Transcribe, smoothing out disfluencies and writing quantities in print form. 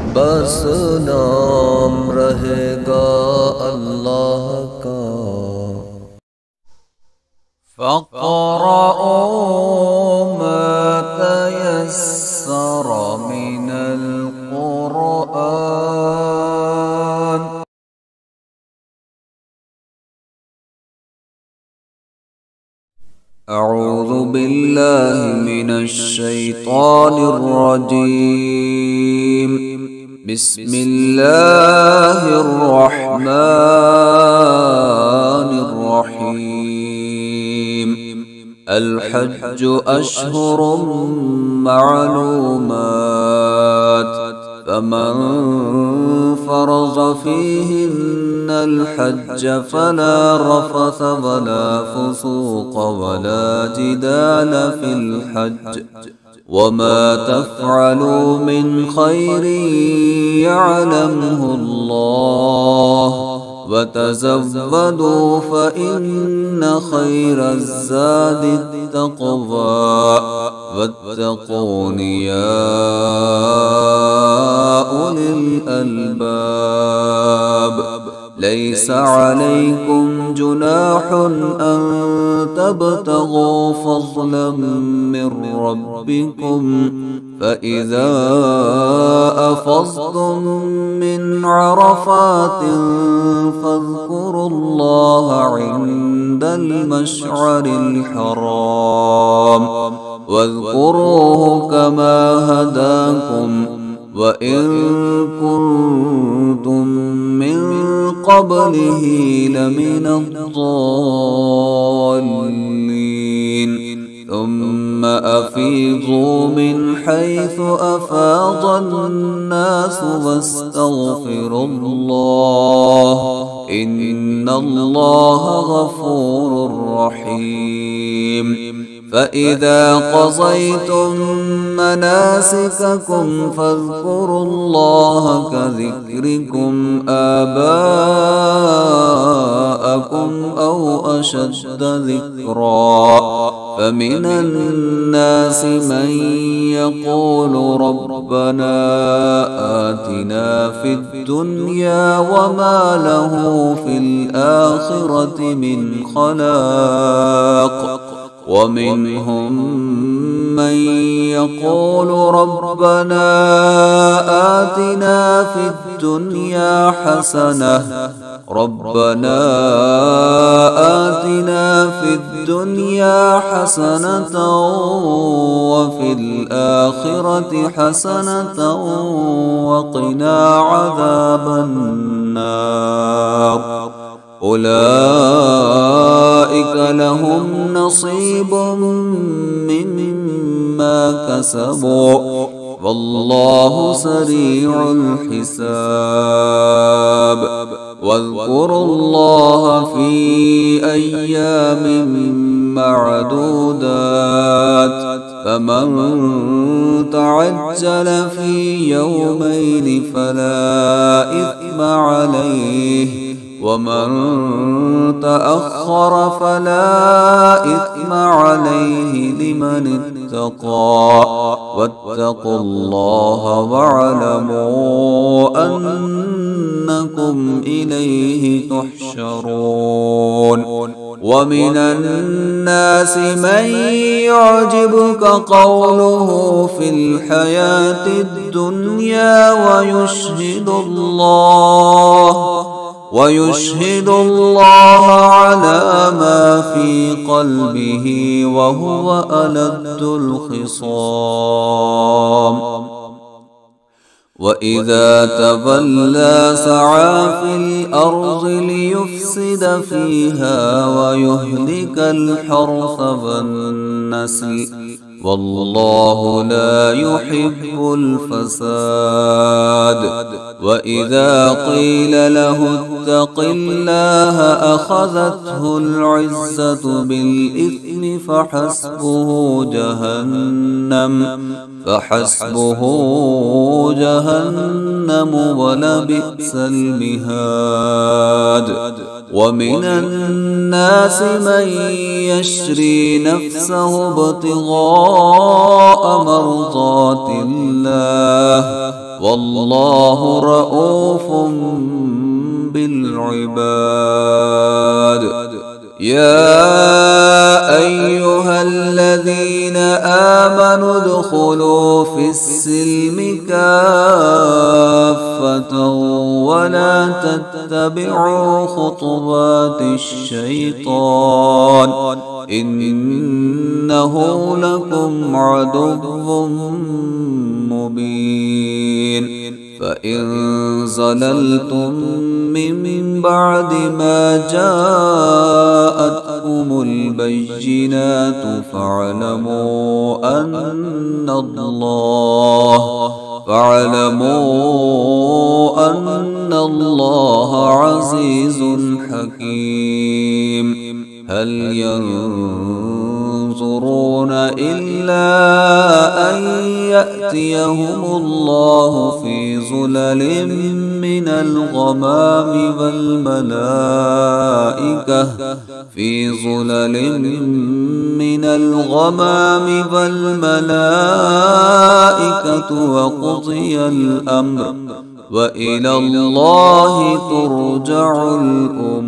बस नाम रहेगा अल्लाह का। फ़क़रऊ मा तयस्सर मिनल क़ुरआन। अऊज़ु बिल्लाहि मिनश शैतानिर रजीम। बिस्मिल्लाहिर रहमानिर रहीम। अल हज्जु अश्हुरुम मअलूमात फमन फरज़ फ़ीहिन्नल हज्ज फला रफ़थ वला फ़ुसूक़ वला जिदाल फ़िल हज्ज वमा तफ़अलू मिन खैरिन यअलमुहु अल्लाह वतज़व्वदू फ़इन्न खैरज़ ज़ादि तक़वा वत्तक़ून या उलिल अलबाब। लैस अलैकुम जुनाहुन अन तब्तगू फ़ज़लन मिन रब्बिकुम फ़इज़ा अफ़ज़्तुम मिन अरफ़ातिन फ़ज़्कुरुल्लाह इंदल मशअरिल हराम वज़्कुरूहु कमा हदाकुम व इन कुंतुम मिन क़ब्लिही लमिनद्दाल्लीन। थुम्म अफ़ीज़ू मिन हैसु अफ़ाज़न्नास वस्तग़फ़िरुल्लाह इन्नल्लाह गफ़ूरुर रहीम। फ़इज़ा क़ज़यतुम मनासिककुम फ़ज़्कुरुल्लाह कज़िक्रिकुम आबाअकुम औ अशद्द ज़िक्रा। फमिनन नास मन यक़ूलु रब्बना आतिना फ़िद दुनिया वमा लहु फ़िल आखिरति मिन खलाक़। वमिनहुम मन यक़ूलु रब्बना आतिना फ़िद दुनिया हसनह रब्बना आतिना फ़िद दुनिया हसनतन वफ़िल आखिरति हसनतन वक़िना अज़ाबन नार। उलाइक लहुम नसीबुम मिम्मा कसबू वल्लाहु सरीउल हिसाब। वज़्कुरुल्लाह फ़ी अय्यामिन मअदूदात फमन तअज्जल फ़ी यौमैन फला इस्म अलैहि वमन तअख़्ख़र फला इस्म अलैहि लिमन इत्तक़ा वत्तक़ुल्लाह वअलमू अन्नकुम इलैहि तुहशरून। वमिनन नास मन युअजिबुक क़ौलुहु फ़िल हयातिद दुन्या वयुशहिदुल्लाह अला मा फ़ी क़ल्बिही वहुव अलद्दुल ख़िसाम। वइज़ा तवल्ला सआ फ़िल अर्ज़ि लियुफ़्सिद फ़ीहा वयुहलिकल हर्थ वन्नस्ल वल्लाहु ला युहिब्बुल फ़साद। वइज़ा क़ील लहु इत्तक़िल्लाह अख़ज़तहुल इज़्ज़तु बिल इस्मि फ़हस्बुहु जहन्नम वलबिअसल मिहाद। वमिनन नास मन यश्री नफ्सहु इब्तिग़ाअ मर्ज़ातिल्लाह والله رؤوف بالعباد. يا أيها الذين آمنوا ادخلوا في السلم كافة ولا تتبعوا خطوات الشيطان إنه لكم عدو مبين. فإن زللتم من بعد ما جاءتكم البينات فاعلموا أن الله عزيز حكيم. هل ينظرون إلا أن يأتيهم الله في ظلل من الغمام والملائكة وقضي الأمر وإلى الله ترجع الأمور.